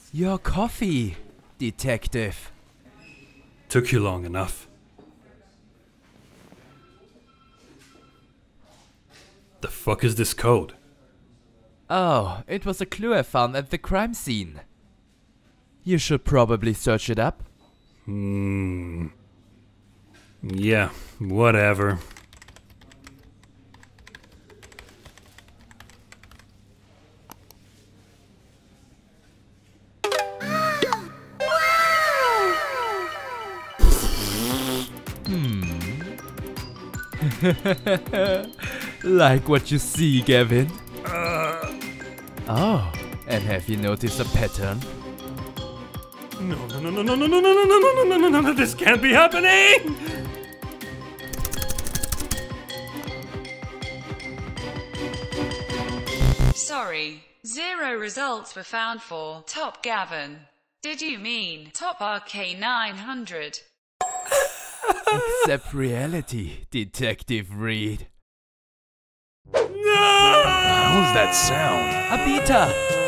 Your coffee, detective. Took you long enough. The fuck is this code? Oh, it was a clue I found at the crime scene. You should probably search it up. Yeah, whatever. Like what you see, Gavin? Oh, and have you noticed a pattern? No, this can't be happening! Sorry, 0 results were found for Top Gavin. Did you mean Top RK900? Accept reality, Detective Reed. No! How's that sound? A beta!